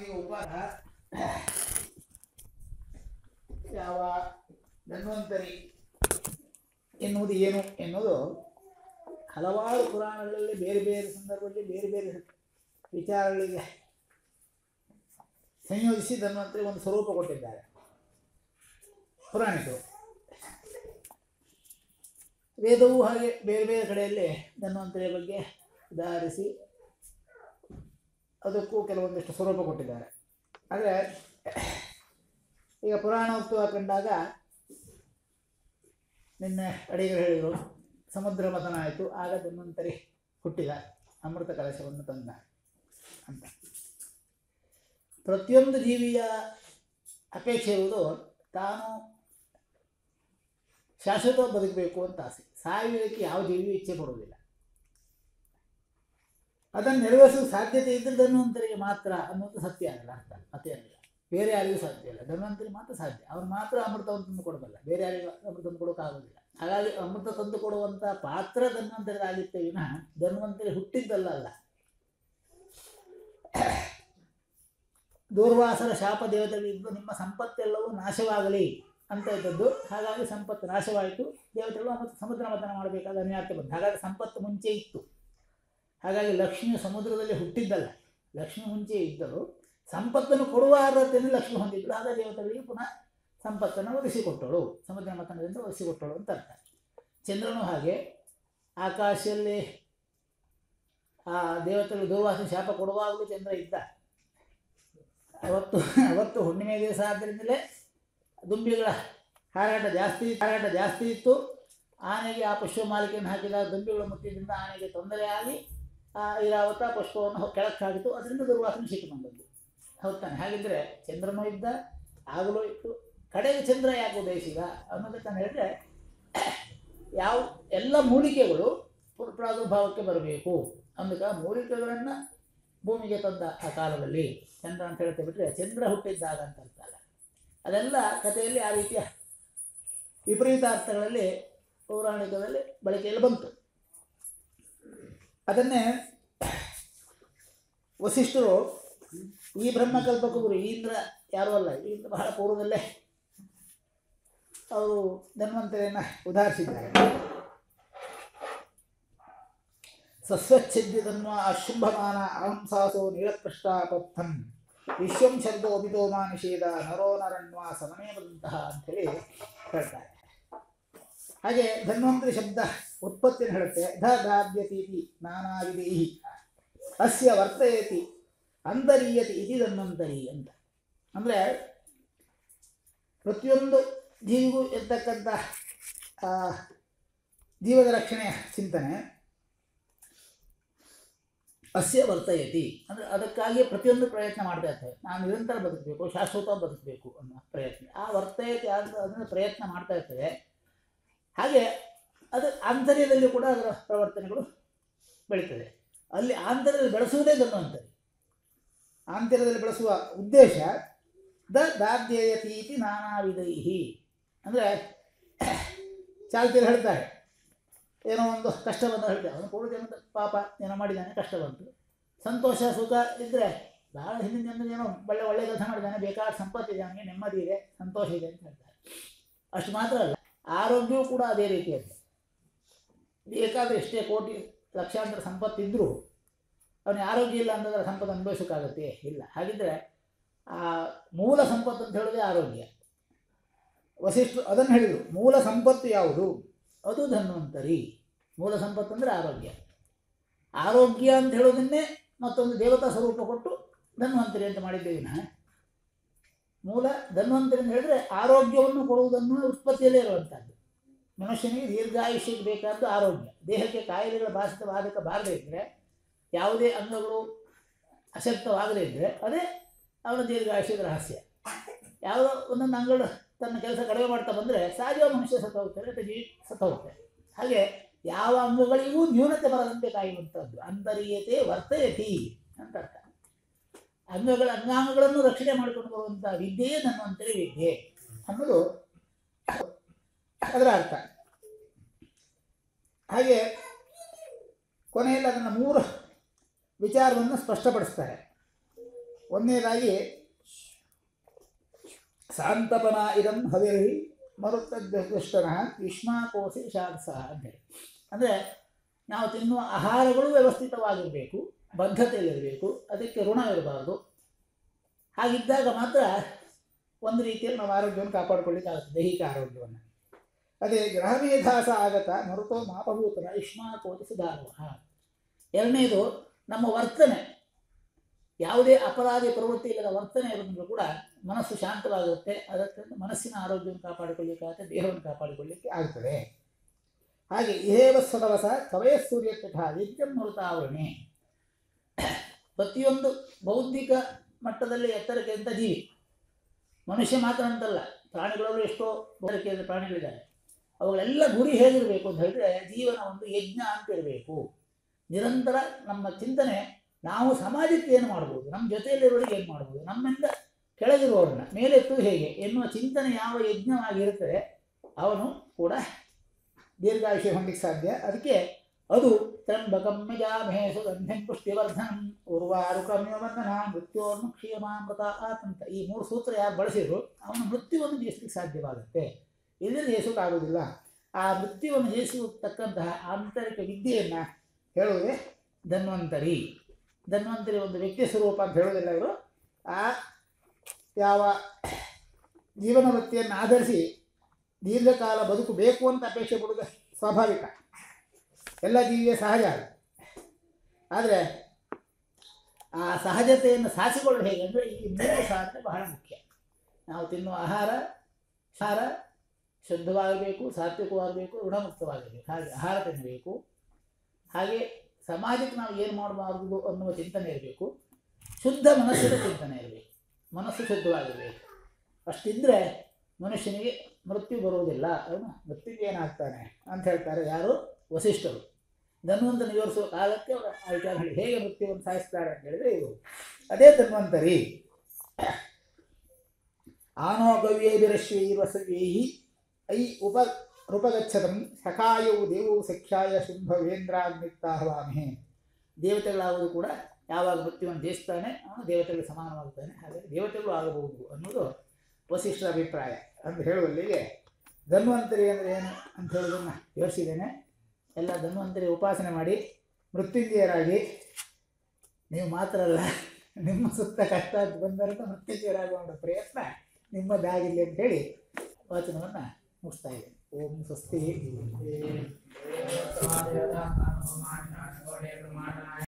ನಮಗೆ ಉಪಹಾರ ಯಾವ ಧನ್ವಂತರಿ ಎನ್ನುವುದು ಏನು ಎನ್ನುವುದು ಹಲವಾರು ಪುರಾಣಗಳಲ್ಲಿ ಬೇರೆ ಬೇರೆ ಸಂದರ್ಭದಲ್ಲಿ ಬೇರೆ ಬೇರೆ ವಿಚಾರಗಳಿಗೆ ಸಂಯೋಜಿಸಿ ಧನ್ವಂತರಿ ಒಂದು ಸ್ವರೂಪ ಕೊಟ್ಟಿದ್ದಾರೆ ಪುರಾಣಿಕರು. ವೇದವೂ ಹಾಗೆ ಬೇರೆ ಬೇರೆ ಕಡೆಯಲ್ಲಿ ಧನ್ವಂತರಿಯ ಬಗ್ಗೆ ಉದಾಹರಿಸಿ ಅದಕ್ಕೂ ಕೆಲವೊಂದಿಷ್ಟು ಸ್ವರೂಪ ಕೊಟ್ಟಿದ್ದಾರೆ. ಆದರೆ ಈಗ ಪುರಾಣೋಕ್ತವಾಗಿ ಕಂಡಾಗ ನಿನ್ನೆ ಅಡಿಗರು ಹೇಳಿದರು ಸಮುದ್ರ ಮಥನ ಆಯಿತು, ಆಗ ಧನ್ವಂತರಿ ಹುಟ್ಟಿದ, ಅಮೃತ ಕಲಶವನ್ನು ತಂದ ಅಂತ. ಪ್ರತಿಯೊಂದು ಜೀವಿಯ ಅಪೇಕ್ಷೆ ಇರುವುದು ತಾನು ಶಾಶ್ವತ ಬದುಕಬೇಕು ಅಂತ ಆಸೆ. ಸಾಯುವುದಕ್ಕೆ ಯಾವ ಜೀವಿಯೂ ಇಚ್ಛೆ ಪಡುವುದಿಲ್ಲ. ಅದನ್ನು ನೆರವೇರಿಸುವ ಸಾಧ್ಯತೆ ಇದ್ದರೆ ಧನ್ವಂತರಿಗೆ ಮಾತ್ರ ಅನ್ನೋದು ಸತ್ಯ ಆಗಲ್ಲ, ಅರ್ಥ ಮತ್ತೇನಿಲ್ಲ. ಬೇರೆ ಯಾರಿಗೂ ಸಾಧ್ಯ ಇಲ್ಲ, ಧನ್ವಂತರಿ ಮಾತ್ರ ಸಾಧ್ಯ. ಅವ್ರು ಮಾತ್ರ ಅಮೃತವನ್ನು ತಂದು ಕೊಡಬಲ್ಲ, ಬೇರೆ ಯಾರಿಗೂ ಅಮೃತವನ್ನು ಕೊಡೋಕ್ಕಾಗೋದಿಲ್ಲ. ಹಾಗಾಗಿ ಅಮೃತ ತಂದು ಕೊಡುವಂಥ ಪಾತ್ರ ಧನ್ವಂತರಿಗಾಗಿತ್ತೆ ವಿನಃ ಧನ್ವಂತರಿ ಹುಟ್ಟಿದ್ದಲ್ಲ. ದೂರ್ವಾಸರ ಶಾಪ ದೇವತೆಗಳಿದ್ದು ನಿಮ್ಮ ಸಂಪತ್ತೆಲ್ಲವೂ ನಾಶವಾಗಲಿ ಅಂತ ಇದ್ದದ್ದು. ಹಾಗಾಗಿ ಸಂಪತ್ತು ನಾಶವಾಯಿತು, ದೇವತೆಗಳು ಮತ್ತು ಸಮುದ್ರ ಮಥನ ಮಾಡಬೇಕಾದ ಅನಿವಾರ್ಯತೆ ಬಂತು. ಹಾಗಾಗಿ ಸಂಪತ್ತು ಮುಂಚೆ ಇತ್ತು. ಹಾಗಾಗಿ ಲಕ್ಷ್ಮಿ ಸಮುದ್ರದಲ್ಲಿ ಹುಟ್ಟಿದ್ದಲ್ಲ, ಲಕ್ಷ್ಮಿ ಮುಂಚೆ ಇದ್ದರು. ಸಂಪತ್ತನ್ನು ಕೊಡುವ ಅರ್ಹತೆಯನ್ನು ಲಕ್ಷ್ಮಿ ಹೊಂದಿದ್ದರು. ಆಗ ದೇವತೆಗಳಿಗೆ ಪುನಃ ಸಂಪತ್ತನ್ನು ಒದಗಿಸಿಕೊಟ್ಟಳು, ಸಮುದ್ರ ಮಥನದಿಂದ ಒದಗಿಸಿಕೊಟ್ಟಳು ಅಂತ ಅರ್ಥ. ಚಂದ್ರನು ಹಾಗೆ ಆಕಾಶದಲ್ಲಿ ಆ ದೇವತೆಗಳು ದೂರ್ವಾಸನ ಶಾಪ ಕೊಡುವಾಗಲೂ ಚಂದ್ರ ಇದ್ದ. ಅವತ್ತು ಹುಣ್ಣಿಮೆ ದಿವಸ ಆದ್ದರಿಂದಲೇ ದುಂಬಿಗಳ ಹಾರಾಟ ಜಾಸ್ತಿ ಇತ್ತು. ಆನೆಗೆ ಆ ಪುಷ್ಪ ಮಾಲಿಕೆಯನ್ನು ಹಾಕಿದಾಗ ದುಂಬಿಗಳು ಮುತ್ತಿದ್ದರಿಂದ ಆನೆಗೆ ತೊಂದರೆಯಾಗಿ ಐರಾವತ ಪುಷ್ಪವನ್ನು ಕೆಳಕ್ಕೆ ಹಾಕಿತು. ಅದರಿಂದ ದುರ್ವಾಸನೆ ಸಿಟ್ಟು ಬಂದದ್ದು. ಹೌದು ತಾನೆ? ಹಾಗಿದ್ದರೆ ಚಂದ್ರನೂ ಇದ್ದ, ಆಗಲೂ ಇತ್ತು. ಕಡೆಗೆ ಚಂದ್ರ ಯಾಕೆ ಉದಯಿಸಿದ ಅನ್ನೋದಕ್ಕೆ ಹೇಳಿದ್ರೆ ಯಾವ ಎಲ್ಲ ಮೂಲಿಕೆಗಳು ಪ್ರಾದುರ್ಭಾವಕ್ಕೆ ಬರಬೇಕು ಅಂದಕ್ಕೆ ಮೂಲಿಕೆಗಳನ್ನು ಭೂಮಿಗೆ ತಂದ ಆ ಕಾಲದಲ್ಲಿ ಚಂದ್ರ ಅಂತ ಹೇಳ್ತಾ ಬಿಟ್ಟರೆ ಚಂದ್ರ ಹುಟ್ಟಿದ್ದಾಗ ಅಂತ ಅರ್ಥ ಅಲ್ಲ. ಅದೆಲ್ಲ ಕಥೆಯಲ್ಲಿ ಆ ರೀತಿಯ ವಿಪರೀತ ಅರ್ಥಗಳಲ್ಲಿ ಪೌರಾಣಿಕದಲ್ಲಿ ಬಳಕೆಯಲ್ಲಿ ಬಂತು. ಅದನ್ನೇ ವಸಿಷ್ಠರು ಈ ಬ್ರಹ್ಮಕಲ್ಪಕರು ಇಂದ್ರ ಯಾರೂ ಅಲ್ಲ, ಇಂದ್ರ ಬಹಳ ಪೂರ್ವದಲ್ಲೇ ಅವರು ಧನ್ವಂತರಿಯನ್ನು ಉದಾಹರಿಸಿದ್ದಾರೆ. ಸಸ್ವಚ್ಛಿದ್ಯ ತನ್ವ ಅಶುಂಭಮಾನ ಅಹಂಸಾಸೋ ನೀಳಪೃಷ್ಟಾಪಥಂ ವಿಶ್ವಂ ಶಬ್ದೋ ಅಭಿತೋಮಾ ನಿಷೇಧ ನರೋ ನರಣ್ವಾ ಸಮನೇ ಬಂತಹ ಅಂಥೇಳಿ ಹೇಳ್ತಾರೆ. ಹಾಗೆ ಧನ್ವಂತರಿ ಶಬ್ದ ಉತ್ಪತ್ತಿಯನ್ನು ಹೇಳುತ್ತೆ. ದಾದ್ಯತೀತಿ ನಾನಾವಿಧಿ ಅಸ್ಯ ವರ್ತಯತಿ ಅಂತರೀಯತಿ ಇತಿ ಧನ್ವಂತರಿ ಅಂತ. ಅಂದರೆ ಪ್ರತಿಯೊಂದು ಜೀವಿಗೂ ಇರ್ತಕ್ಕಂಥ ಜೀವದ ರಕ್ಷಣೆಯ ಚಿಂತನೆ ಅಸ್ಯ ವರ್ತಯತಿ ಅಂದರೆ ಅದಕ್ಕಾಗಿ ಪ್ರತಿಯೊಂದು ಪ್ರಯತ್ನ ಮಾಡ್ತಾ ಇರ್ತೇವೆ. ನಾನು ನಿರಂತರ ಬದುಕಬೇಕು, ಶಾಶ್ವತ ಬದುಕಬೇಕು ಅನ್ನೋ ಪ್ರಯತ್ನ. ಆ ವರ್ತಯತಿ ಅದನ್ನು ಪ್ರಯತ್ನ ಮಾಡ್ತಾ ಇರ್ತೇವೆ. ಹಾಗೆ ಅದು ಆಂತರ್ಯದಲ್ಲಿ ಕೂಡ ಅದರ ಪ್ರವರ್ತನೆಗಳು ಬೆಳೀತದೆ. ಅಲ್ಲಿ ಆಂತರ್ಯದಲ್ಲಿ ಬೆಳೆಸುವುದೇ ಧನ್ವಂತರಿ. ಆಂತರ್ಯದಲ್ಲಿ ಬೆಳೆಸುವ ಉದ್ದೇಶ ದಾದ್ಯಯತೀತಿ ನಾನಾವಿಧೈಹಿ ಅಂದರೆ ಚಾಲ್ತಿಯಲ್ಲಿ ಹೇಳ್ತಾರೆ, ಏನೋ ಒಂದು ಕಷ್ಟ ಬಂದ ಹೇಳ್ತೇವೆ, ಅವನು ಪೂರ್ವಜನ್ಮದ ಪಾಪ ಏನೋ ಮಾಡಿದ್ದಾನೆ, ಕಷ್ಟ ಬಂತು. ಸಂತೋಷ ಸುಖ ಇದ್ದರೆ ಭಾಳ ಹಿಂದಿನ ಜನ್ಮದ ಏನೋ ಒಳ್ಳೆ ಕೆಲಸ ಮಾಡಿದ್ದಾನೆ, ಬೇಕಾದ ಸಂಪತ್ತಿದೆ, ಅವನಿಗೆ ನೆಮ್ಮದಿ ಇದೆ, ಸಂತೋಷ ಇದೆ ಅಂತ ಹೇಳ್ತಾರೆ. ಅಷ್ಟು ಮಾತ್ರ ಅಲ್ಲ, ಆರೋಗ್ಯವೂ ಕೂಡ ಅದೇ ರೀತಿಯಲ್ಲಿ. ಬೇಕಾದರೆ ಎಷ್ಟೇ ಕೋಟಿ ಲಕ್ಷಾಂತರ ಸಂಪತ್ತಿದ್ದರೂ ಅವನಿಗೆ ಆರೋಗ್ಯ ಇಲ್ಲ ಅಂತಂದರೆ ಸಂಪತ್ತು ಅನುಭವಿಸೋಕ್ಕಾಗತ್ತೆ ಇಲ್ಲ. ಹಾಗಿದ್ದರೆ ಆ ಮೂಲ ಸಂಪತ್ತು ಅಂತ ಹೇಳೋದೇ ಆರೋಗ್ಯ. ವಸಿಷ್ಠರು ಅದನ್ನು ಹೇಳಿದರು, ಮೂಲ ಸಂಪತ್ತು ಯಾವುದು? ಅದು ಧನ್ವಂತರಿ. ಮೂಲ ಸಂಪತ್ತು ಅಂದರೆ ಆರೋಗ್ಯ. ಆರೋಗ್ಯ ಅಂತ ಹೇಳೋದನ್ನೇ ಮತ್ತೊಂದು ದೇವತಾ ಸ್ವರೂಪ ಕೊಟ್ಟು ಧನ್ವಂತರಿ ಅಂತ ಮಾಡಿದ್ದೇವೆ. ಮೂಲ ಧನ್ವಂತರಿ ಅಂತ ಹೇಳಿದ್ರೆ ಆರೋಗ್ಯವನ್ನು ಕೊಡುವುದನ್ನು ಉತ್ಪತ್ತಿಯಲ್ಲೇ ಇರುವಂಥದ್ದು. ಮನುಷ್ಯನಿಗೆ ದೀರ್ಘಾಯುಷ್ಯಕ್ಕೆ ಬೇಕಾದ್ದು ಆರೋಗ್ಯ. ದೇಹಕ್ಕೆ ಕಾಯಿಲೆಗಳ ಬಾಧಿತ ಬಾರದೇ ಇದ್ದರೆ, ಯಾವುದೇ ಅಂಗಗಳು ಅಶಕ್ತವಾಗದೇ ಇದ್ದರೆ ಅದೇ ಅವನ ದೀರ್ಘಾಯುಷ್ಯದ ರಹಸ್ಯ. ಯಾವುದೋ ಒಂದೊಂದು ಅಂಗಗಳು ತನ್ನ ಕೆಲಸ ಕಡಿಮೆ ಮಾಡ್ತಾ ಬಂದರೆ ಸಹಜ ಮನುಷ್ಯ ಸತ್ತು ಹೋಗ್ತಾರೆ ಅಥವಾ ಜೀವಿ ಸತ್ತು ಹೋಗ್ತಾರೆ. ಹಾಗೆ ಯಾವ ಅಂಗಗಳಿಗೂ ನ್ಯೂನತೆ ಬರದಂತೆ ಕಾಯುವಂಥದ್ದು ಅಂತರೀಯತೆ ವರ್ತಯತಿ ಅಂತ ಅರ್ಥ. ಅಂಗಾಂಗಗಳನ್ನು ರಕ್ಷಣೆ ಮಾಡಿಕೊಂಡು ಬರುವಂಥ ವಿದ್ಯೆಯೇ ಧನ್ವಂತರಿ ವಿದ್ಯೆ ಅನ್ನೋದು ಅದರ ಅರ್ಥ. ಹಾಗೆ ಕೊನೆಯಲ್ಲಿ ಅದನ್ನು 3 ವಿಚಾರವನ್ನು ಸ್ಪಷ್ಟಪಡಿಸ್ತಾರೆ. ಒಂದನೇದಾಗಿ ಸಾಂತಪನ ಇದಂ ಹವಿರ್ಹಿ ಮರುತ್ತದ್ದುಷ್ಟನ ಯುಷ್ಮಾಕೋಸಿ ಶಾರ್ಸ ಅಂತೇಳಿ. ಅಂದರೆ ನಾವು ತಿನ್ನುವ ಆಹಾರಗಳು ವ್ಯವಸ್ಥಿತವಾಗಿರಬೇಕು, ಬದ್ಧತೆಯಲ್ಲಿರಬೇಕು, ಅದಕ್ಕೆ ಋಣ ಇರಬಾರ್ದು. ಹಾಗಿದ್ದಾಗ ಮಾತ್ರ ಒಂದು ರೀತಿಯಲ್ಲಿ ನಾವು ಆರೋಗ್ಯವನ್ನು ಕಾಪಾಡಿಕೊಳ್ಳಿಕ್ಕಾಗುತ್ತೆ, ದೈಹಿಕ ಆರೋಗ್ಯವನ್ನು. ಅದೇ ಗ್ರಹಮೇಧಾಸ ಆಗತ ಮರುತೋ ಮಾಪಭೂತನ ಯುಷ್ಮಾಕೋತಿ ಸುಧಾರುವ. ಎರಡನೇದು ನಮ್ಮ ವರ್ತನೆ, ಯಾವುದೇ ಅಪರಾಧಿ ಪ್ರವೃತ್ತಿ ಇಲ್ಲದ ವರ್ತನೆ ಇರೋದ್ರೂ ಕೂಡ ಮನಸ್ಸು ಶಾಂತವಾಗುತ್ತೆ. ಅದಕ್ಕೆ ಮನಸ್ಸಿನ ಆರೋಗ್ಯವನ್ನು ಕಾಪಾಡಿಕೊಳ್ಳಿಕ್ಕಾಗುತ್ತೆ, ದೇಹವನ್ನು ಕಾಪಾಡಿಕೊಳ್ಳಿಕ್ಕೆ ಆಗ್ತದೆ. ಹಾಗೆ ಇಹೇವ ಸದವಸ ಕವಯ ಸೂರ್ಯಪೀಠ ನಿತ್ಯಂ ಮರುತಾವರಣೆ. ಪ್ರತಿಯೊಂದು ಬೌದ್ಧಿಕ ಮಟ್ಟದಲ್ಲಿ ಎತ್ತರಕ್ಕೆ ಅಂತ ಜೀವಿ, ಮನುಷ್ಯ ಮಾತ್ರ ಅಂತಲ್ಲ, ಪ್ರಾಣಿಗಳಲ್ಲೂ ಎಷ್ಟೋ ಬರಕೆಯ ಪ್ರಾಣಿಗಳಿದ್ದಾರೆ. ಅವುಗಳೆಲ್ಲ ಗುರಿ ಹೇಗಿರಬೇಕು ಅಂತ ಹೇಳಿದ್ರೆ ಜೀವನ ಒಂದು ಯಜ್ಞ ಅಂತ ಇರಬೇಕು. ನಿರಂತರ ನಮ್ಮ ಚಿಂತನೆ, ನಾವು ಸಮಾಜಕ್ಕೆ ಏನು ಮಾಡ್ಬೋದು, ನಮ್ಮ ಜೊತೆಯಲ್ಲಿರೋರಿಗೆ ಏನು ಮಾಡ್ಬೋದು, ನಮ್ಮಿಂದ ಕೆಳಗಿರುವವ್ರನ್ನ ಮೇಲೆತ್ತು ಹೇಗೆ ಎನ್ನುವ ಚಿಂತನೆ ಯಾವ ಯಜ್ಞವಾಗಿರುತ್ತದೆ ಅವನು ಕೂಡ ದೀರ್ಘಾಯುಷ್ಯ ಹೊಂದಲಿಕ್ಕೆ ಸಾಧ್ಯ. ಅದಕ್ಕೆ ಅದು ತ್ರಂಬಕಂ ಯಜಾಮಹೇ ಸುಗಂಧಿಂ ಪುಷ್ಟಿವರ್ಧನಂ ಉರ್ವಾರುಕಮ್ಯವರ್ಧನ ಮೃತ್ಯೋರ್ಮುಕ್ಷೀಯಮಾಮೃತ ಆತಂತ. ಈ 3 ಸೂತ್ರ ಯಾರು ಬಳಸಿದ್ರು ಅವನು ಮೃತ್ಯುವನ್ನು ಜಯಿಸಲಿಕ್ಕೆ ಸಾಧ್ಯವಾಗುತ್ತೆ, ಇದನ್ನು ಜಯಿಸೋಕ್ಕಾಗೋದಿಲ್ಲ. ಆ ಮೃತ್ಯುವನ್ನು ಜಯಿಸತಕ್ಕಂತಹ ಆಂತರಿಕ ವಿದ್ಯೆಯನ್ನು ಹೇಳುವುದೇ ಧನ್ವಂತರಿ. ಧನ್ವಂತರಿ ಒಂದು ವ್ಯಕ್ತಿ ಸ್ವರೂಪ ಅಂತ ಹೇಳೋದಿಲ್ಲ. ಇವರು ಆ ಯಾವ ಜೀವನ ವೃತ್ತಿಯನ್ನು ಆಧರಿಸಿ ದೀರ್ಘಕಾಲ ಬದುಕು ಬೇಕು ಅಂತ ಅಪೇಕ್ಷೆ ಪಡುವುದು ಸ್ವಾಭಾವಿಕ, ಎಲ್ಲ ಜೀವಿಯ ಸಹಜ. ಆದರೆ ಆ ಸಹಜತೆಯನ್ನು ಸಾಧಿಸಿಕೊಳ್ಳಲು ಹೇಗೆ ಅಂದರೆ ಈ 3 ಸಾಧನೆ ಬಹಳ ಮುಖ್ಯ. ನಾವು ತಿನ್ನುವ ಆಹಾರ ಶುದ್ಧವಾಗಬೇಕು, ಸಾತ್ವಿಕವಾಗಬೇಕು, ಋಣಮುಕ್ತವಾಗಿರಬೇಕು. ಹಾಗೆ ಆಹಾರ ತಿನ್ನಬೇಕು. ಹಾಗೆ ಸಮಾಜಕ್ಕೆ ನಾವು ಏನು ಮಾಡಬಾರ್ದು ಅನ್ನುವ ಚಿಂತನೆ ಇರಬೇಕು. ಶುದ್ಧ ಮನಸ್ಸಿನ ಚಿಂತನೆ ಇರಬೇಕು, ಮನಸ್ಸು ಶುದ್ಧವಾಗಿರಬೇಕು. ಅಷ್ಟಿದ್ದರೆ ಮನುಷ್ಯನಿಗೆ ಮೃತ್ಯು ಬರುವುದಿಲ್ಲ, ಅವನು ಮೃತ್ಯುಗೆ ಏನಾಗ್ತಾನೆ ಅಂತ ಹೇಳ್ತಾರೆ ಯಾರು? ವಸಿಷ್ಠರು. ಧನ್ವಂತನ ವಿವರಿಸುವ ಕಾಲಕ್ಕೆ ಅವರು ಆ ವಿಚಾರ ಹೇಳಿ ಹೇಗೆ ಮೃತ್ಯುವನ್ನು ಸಾಯಿಸ್ತಾರೆ ಅಂತ ಹೇಳಿದರೆ ಇದು ಅದೇ ಧನ್ವಂತರಿ. ಆನೋ ಗವ್ಯೈರಶ್ವೈರ್ವಸವ್ಯೈ ಐ ರೂಪಗಚ್ಚತಂ ಸಖಾಯವು ದೇವವು ಸಖ್ಯಾಯ ಶುಂಭವೇಂದ್ರಾಗ್ನಿತ್ತಾಹವಾಮಹೇ. ದೇವತೆಗಳಾಗುವುದು ಕೂಡ ಯಾವಾಗ ಮೃತ್ಯುವನ್ನು ಜಯಿಸ್ತಾನೆ ಅವನು ದೇವತೆಗಳಿಗೆ ಸಮಾನವಾಗುತ್ತಾನೆ. ಹಾಗೆ ದೇವತೆಗಳು ಆಗಬಹುದು ಅನ್ನೋದು ವಸಿಷ್ಠರ ಅಭಿಪ್ರಾಯ ಅಂತ ಹೇಳುವಲ್ಲಿಗೆ ಧನ್ವಂತರಿ ಅಂದರೆ ಏನು ಅಂತ ಹೇಳೋದನ್ನು ವಿವರಿಸಿದ್ದೇನೆ. ಎಲ್ಲ ಧನ್ವಂತರಿ ಉಪಾಸನೆ ಮಾಡಿ ಮೃತ್ಯುಂಜಯರಾಗಿ, ನೀವು ಮಾತ್ರ ಅಲ್ಲ ನಿಮ್ಮ ಸುತ್ತ ಕಷ್ಟ ಬಂದಂಥ ಮೃತ್ಯುಂಜಯರಾಗುವ ಪ್ರಯತ್ನ ನಿಮ್ಮದಾಗಿರಲಿ ಅಂತ ಹೇಳಿ ವಚನವನ್ನು ಮುಗಿಸ್ತಾ ಇದ್ದೇನೆ. ಓಂ ಸ್ವಸ್ತಿ.